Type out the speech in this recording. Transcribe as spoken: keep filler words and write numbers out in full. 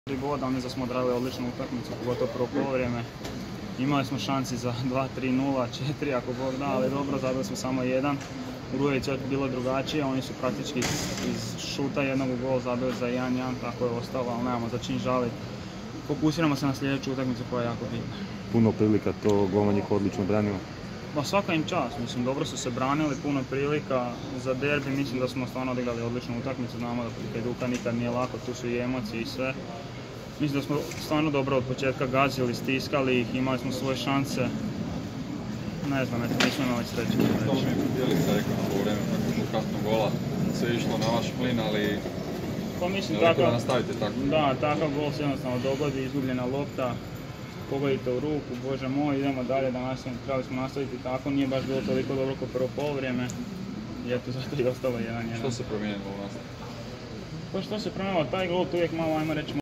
Boda, mislim da smo odradili odličnu utakmicu, pogotovo prvo poluvreme. Imali smo šansi za dva, tri, nula, četiri ako Bog da, ali dobro, zabili smo samo jedan. U drugoj je bilo drugačije, oni su praktički iz šuta jednog u gol zabili za jedan jedan, tako je ostalo, ali nemamo za čim žaliti. Fokusiramo se na sljedeću utakmicu koja je jako bitna. Puno prilika, to golman ih odlično branio. Pa svaka im čast, mislim, dobro su se branili, puno prilika. Za derbi mislim da smo stvarno odigrali odličnu utakmicu, znamo da Hajduka nikad nije lako, tu su i emocije i sve. Mislim da smo stvarno dobro od početka gazili, stiskali ih, imali smo svoje šanse. Ne znam, eto, nismo imali sreće. Što mi je Bjelica rekao po vreme nakon šokantnog gola? Sve išlo na vaš plin, ali pa mislim, ne takav, da nastavite tako. Da, takav gol se jednostavno dogodi, izgubljena lopta, pogodite u ruku, bože moj, idemo dalje, da nastavimo, trebali smo nastaviti tako, nije baš bilo toliko dobro kao prvo polovrijeme. I eto, zato je ostalo jedan jedan. Što se promijenilo u nastavu? Pa što se promijenilo, taj gol tu uvijek malo, ajmo reći,